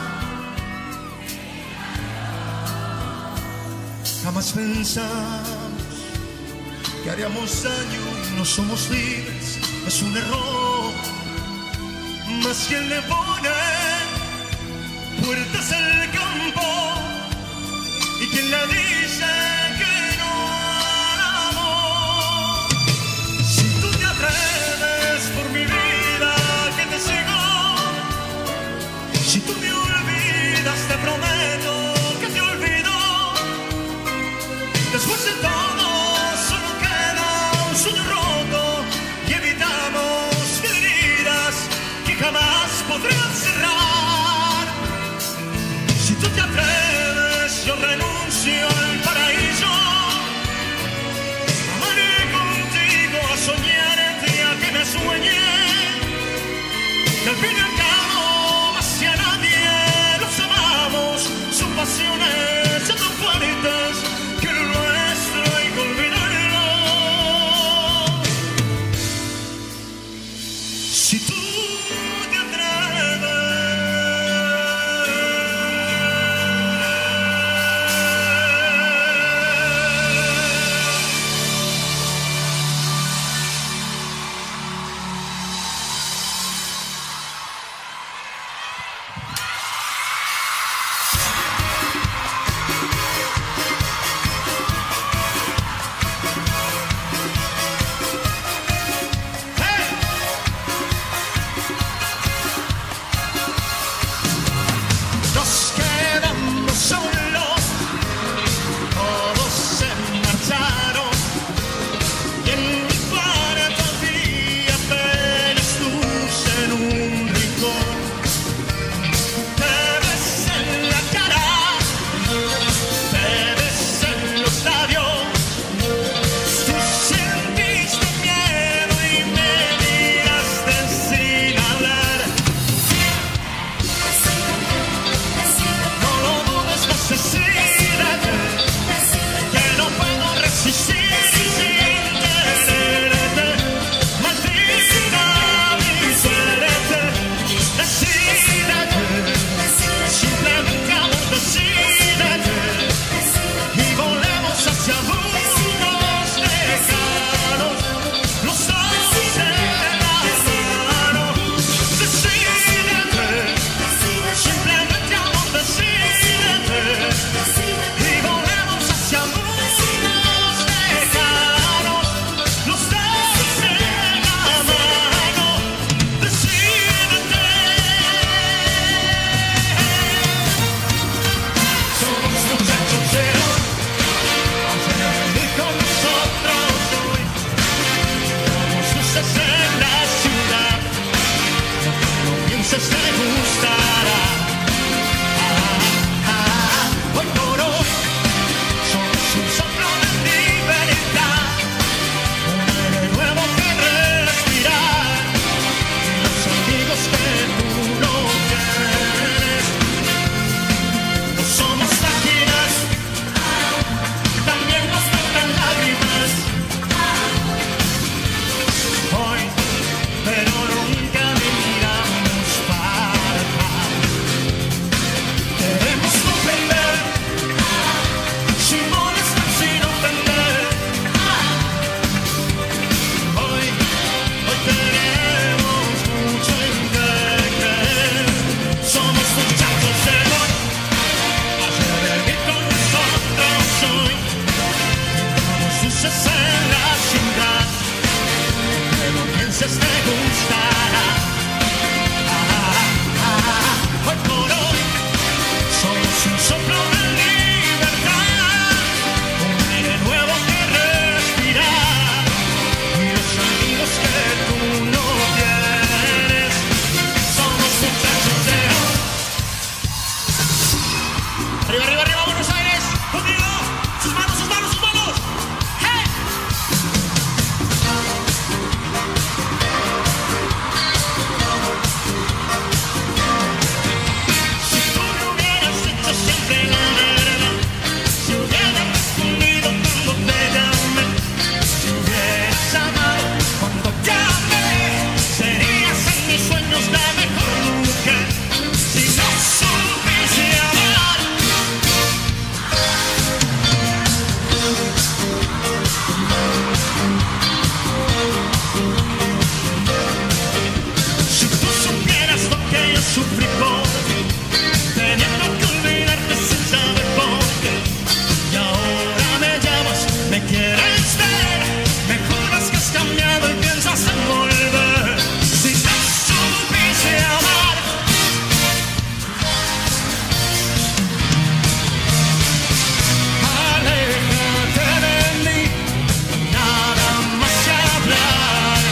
Jamás pensamos que haríamos daño y no somos libres. Es un error, mas quien le pone puertas al campo y quien le dice que no al amor. Si tú te atreves por mi vida que te sigo, si tú me olvidas te prometo que te olvido. Después de todo solo queda un sueño roto y evitamos mil heridas que jamás podrán cerrar. Si tú te atreves yo renuncio al paraíso. pienses te gustará. Ah, ah, hoy por hoy somos un soplo de libertad, un aire nuevo que respirar, y los amigos que tú no tienes. No somos máquinas, también nos faltan lágrimas. Hoy, pero nunca miramos para atrás. Queremos comprender, sin molestar, sin ofender. Hoy, hoy tenemos mucho en qué creer. Somos muchachos de hoy, vas a venir con nosotros hoy. Como luces en la ciudad, que no pienses te gustará. Ah, ah, ah, hoy por hoy somos un soplo de libertad, un aire nuevo que respirar, y los amigos que tú no tienes. Somos muchachos de hoy. Arriba, arriba, arriba, Buenos Aires, conmigo, sus manos, sus manos, sus manos. ¡Hey! Si tú me hubieras dicho siempre la verdad, si hubieras respondido cuando te llamé, si hubieras amado cuando te amé, serías en mis sueños la mejor mujer. Si no supiese amar, si tú supieras lo que yo sufrí por ti, teniendo que olvidarte sin saber por qué, y ahora me llamas, me quieres ver, me juras que has cambiado y piensas en volver. Si no supiese amar, aléjate de mí, nada más que hablar.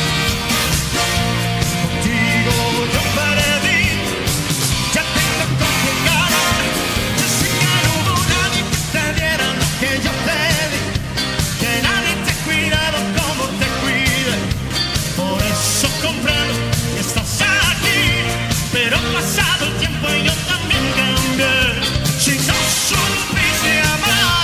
Contigo yo perdí, ya tengo con qué ganar. Yo sé que no hubo nadie que te diera lo que yo te di, que nadie te ha cuidado como te cuide. Por eso comprendo que estás aquí, pero ha pasado el tiempo y yo también cambié. Si no supiste amar,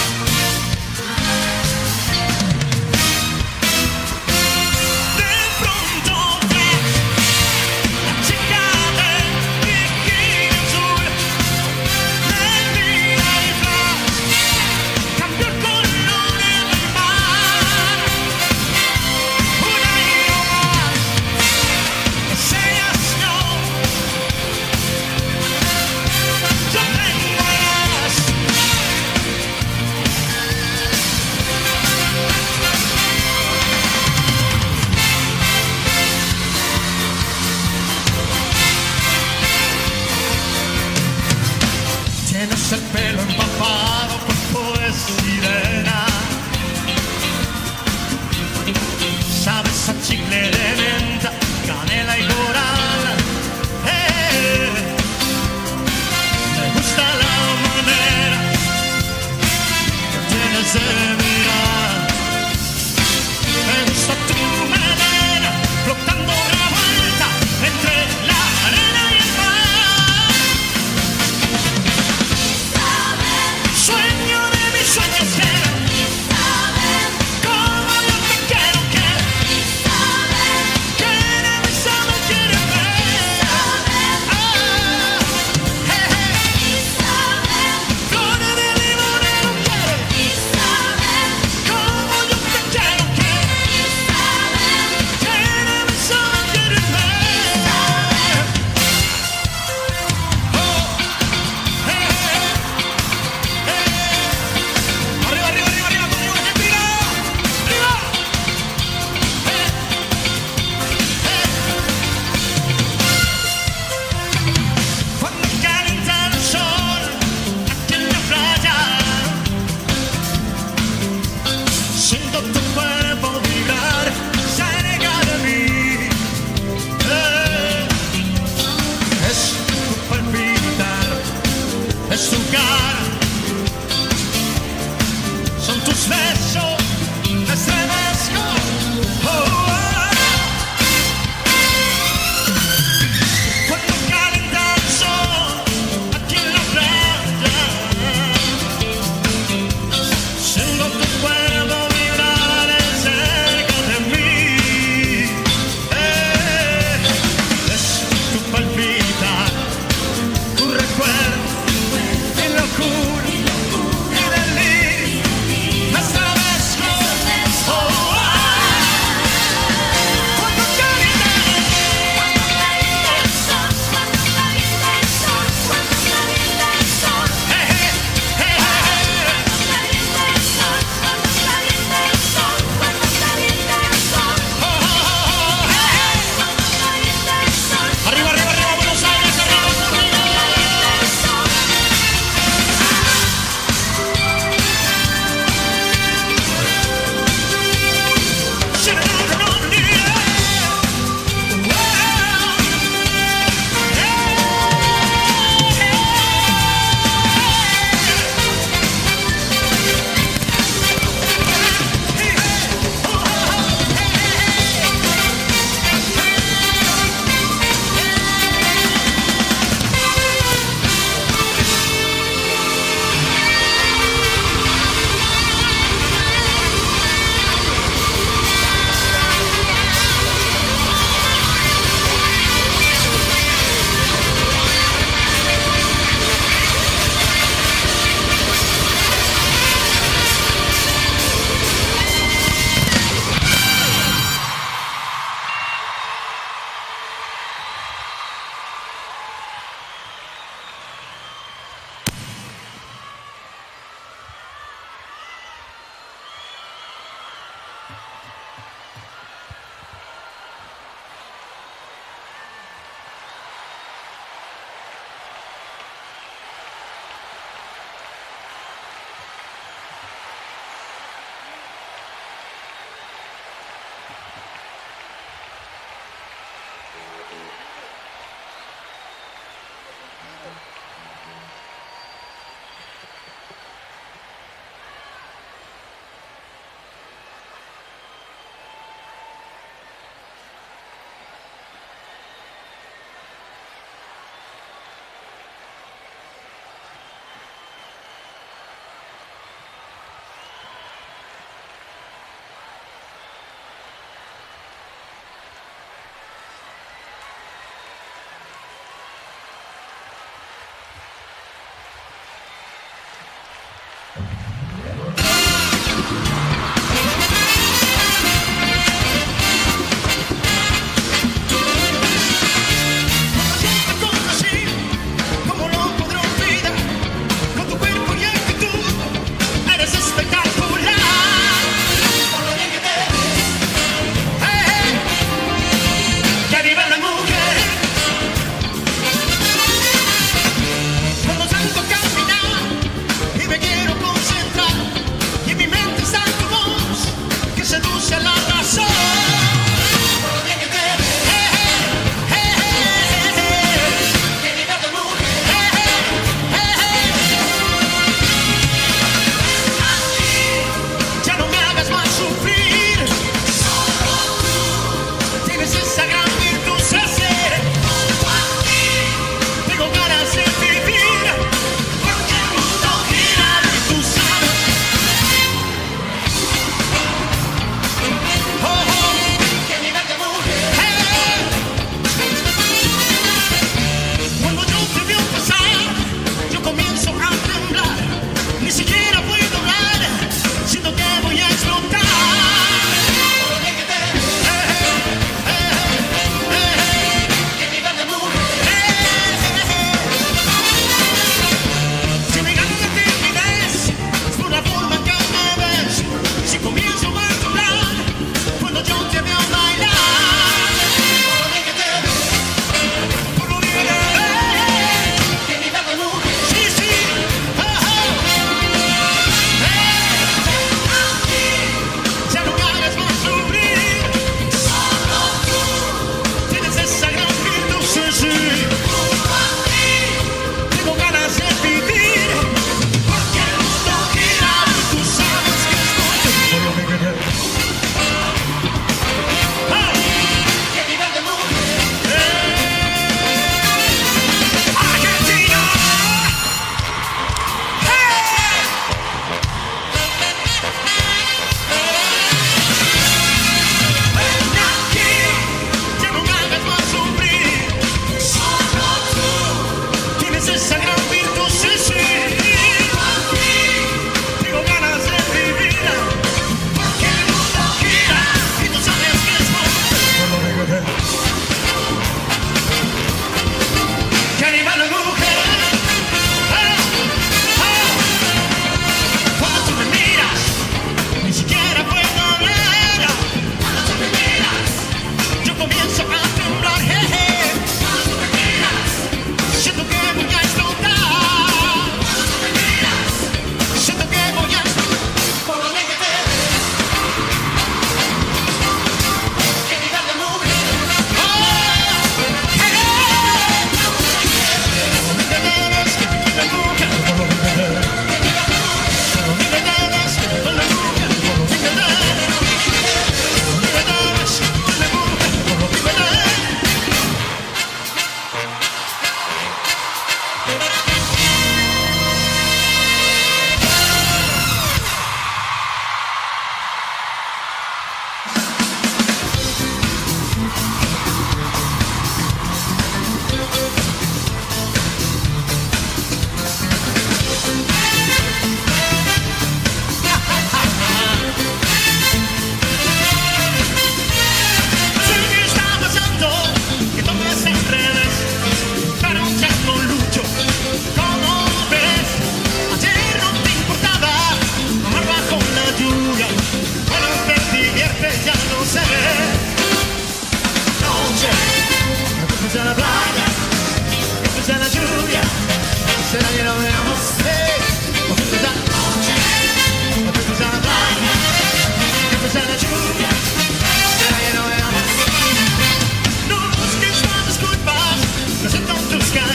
de pronto ves la chica del bikini azul, me mira y flash, cambió el color del mar. Una y más, enseñas no. Yo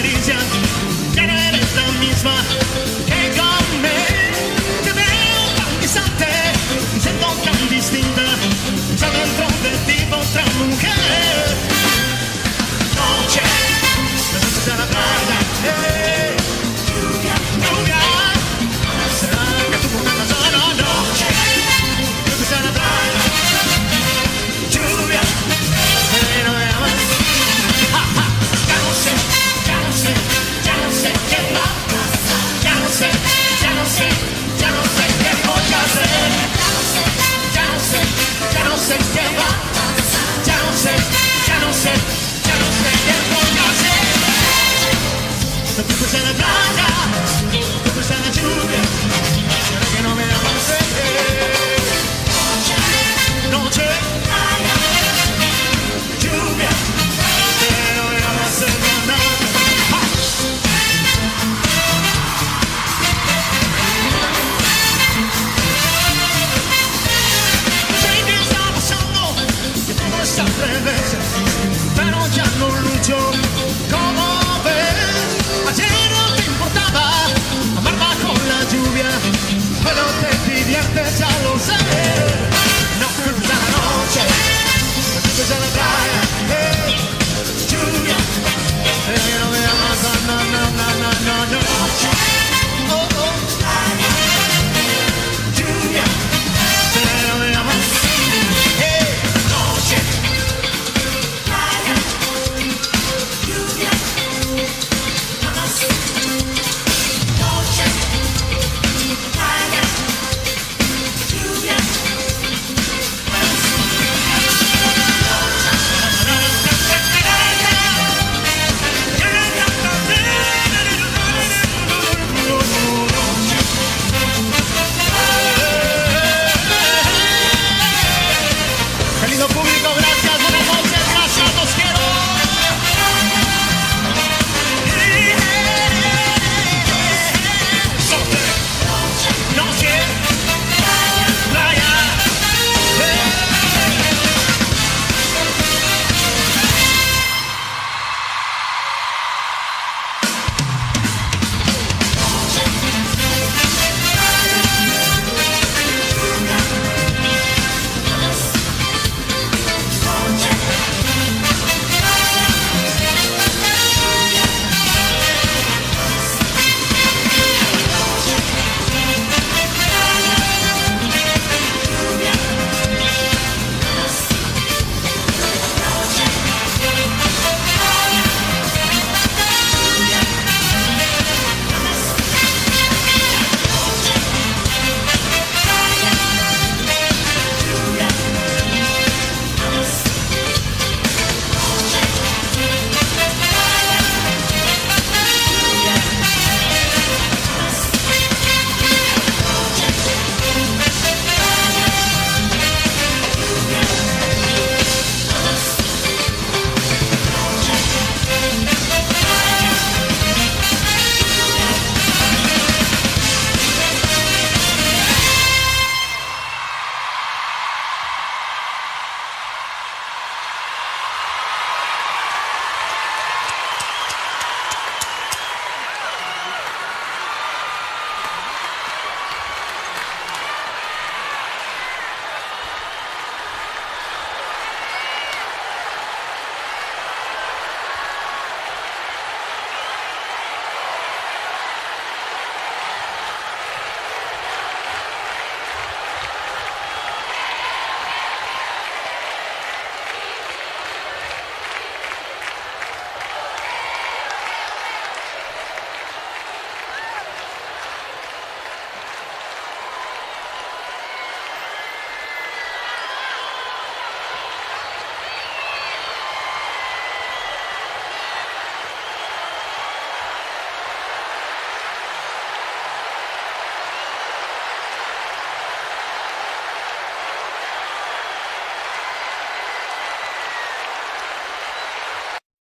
caricia, ya no eres la misma.